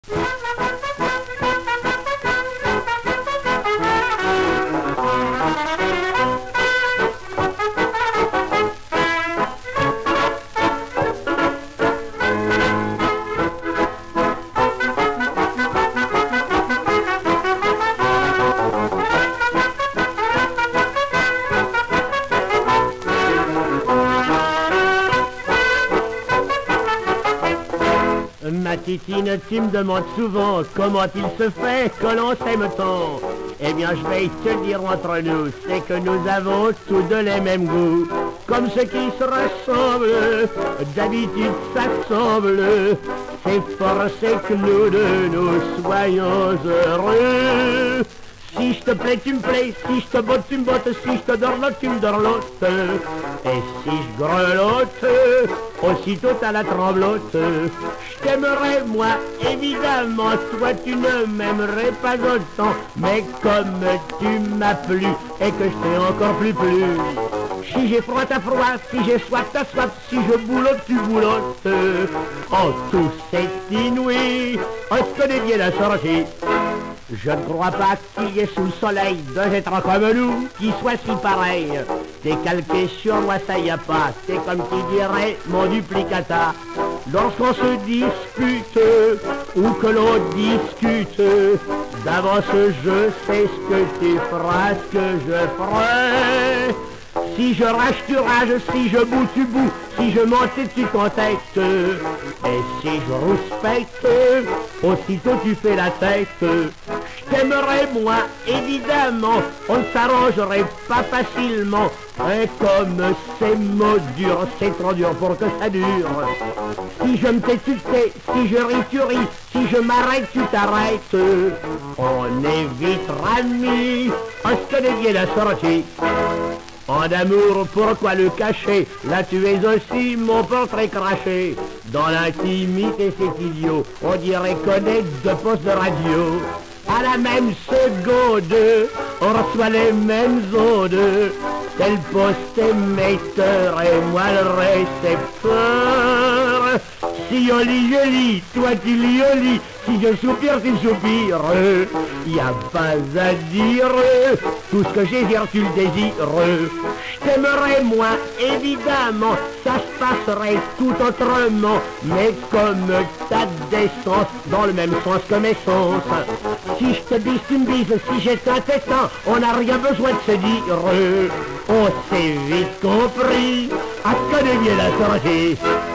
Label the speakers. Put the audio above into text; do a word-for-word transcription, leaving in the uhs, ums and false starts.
Speaker 1: Ma titine, tu me demandes souvent comment il se fait que l'on s'aime tant. Eh bien, je vais te le dire entre nous, c'est que nous avons tous deux les mêmes goûts. Comme ceux qui se ressemblent, d'habitude s'assemblent. C'est forcé que nous deux nous soyons heureux. Si je te plais, tu me plais, si je te botte, tu me bottes, si je te dorlote, tu me dorlotes. Et si je grelotte, aussitôt à la tremblote. Je t'aimerais, moi, évidemment, toi tu ne m'aimerais pas autant. Mais comme tu m'as plu et que je t'ai encore plus plu. Si j'ai froid, t'as froid, si j'ai soif, t'as soif, si je boulotte, tu boulottes. Oh, tout c'est inouï, on se connaît bien la sortie. Je ne crois pas qu'il y ait sous le soleil deux êtres comme nous qui soient si pareils. T'es calqué sur moi, ça y a pas, c'est comme qui dirait mon duplicata. Lorsqu'on se dispute ou que l'on discute, d'avance je sais ce que tu feras, ce que je ferai. Si je rage, tu rages, si je boue, tu boues, si je m'entête, tu t'entêtes. Et si je rouspecte, aussitôt tu fais la tête. Je t'aimerais, moi, évidemment, on ne s'arrangerait pas facilement. Et comme c'est mot dur, c'est trop dur pour que ça dure. Si je me tais, tu te tais, si je ris, tu ris, si je m'arrête, tu t'arrêtes. On est vite ramis, on se connaît bien la sortie. En amour, pourquoi le cacher? Là tu es aussi mon portrait craché. Dans l'intimité c'est idiot, on dirait connaître deux postes de radio. À la même seconde, on reçoit les mêmes ondes. Tel poste émetteur et moi le récepteur. Si on lit, je lis, toi tu lis, on lit. Si je soupire, tu soupires. Y a pas à dire, tout ce que j'ai dire, tu le désires. Je t'aimerais, moi, évidemment, ça se passerait tout autrement. Mais comme t'as des sens, dans le même sens que mes sens. Si je te bise, tu me bises, si j'ai un tétan, on n'a rien besoin de se dire. On s'est vite compris, à connaître bien la sortie.